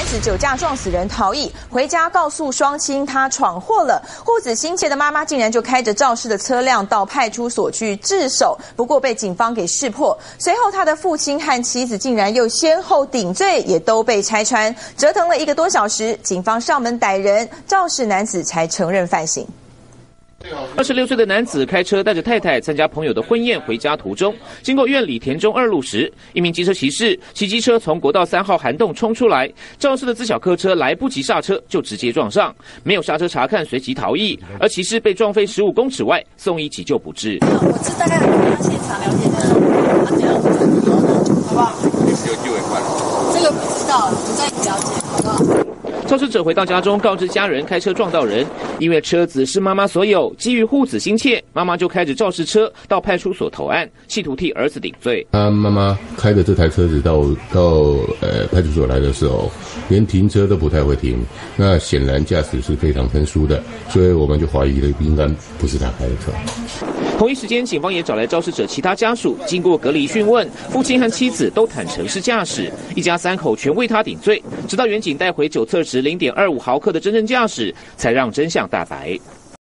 男子酒驾撞死人逃逸，回家告诉双亲他闯祸了。护子心切的妈妈竟然就开着肇事的车辆到派出所去自首，不过被警方给识破。随后他的父亲和妻子竟然又先后顶罪，也都被拆穿，折腾了1个多小时，警方上门逮人，肇事男子才承认犯行。 26岁的男子开车带着太太参加朋友的婚宴回家途中，经过苑里田中2路时，一名机车骑士骑机车从国道3号涵洞冲出来，肇事的自小客车来不及刹车就直接撞上，没有刹车查看，随即逃逸，而骑士被撞飞15公尺外，送医急救不治。 我是大概刚现场了解的，这样子，好不好？ 有机会换， 这个不知道，我再了解，好不好？ 肇事者回到家中，告知家人开车撞到人，因为车子是妈妈所有，基于护子心切，妈妈就开着肇事车到派出所投案，企图替儿子顶罪。 他妈妈开着这台车子到派出所来的时候，连停车都不太会停，那显然驾驶是非常生疏的，所以我们就怀疑了应该不是他开的车。 同一时间，警方也找来肇事者其他家属，经过隔离讯问，父亲和妻子都坦诚是驾驶，一家3口全为他顶罪，直到远警带回酒测值0.25毫克的真正驾驶，才让真相大白。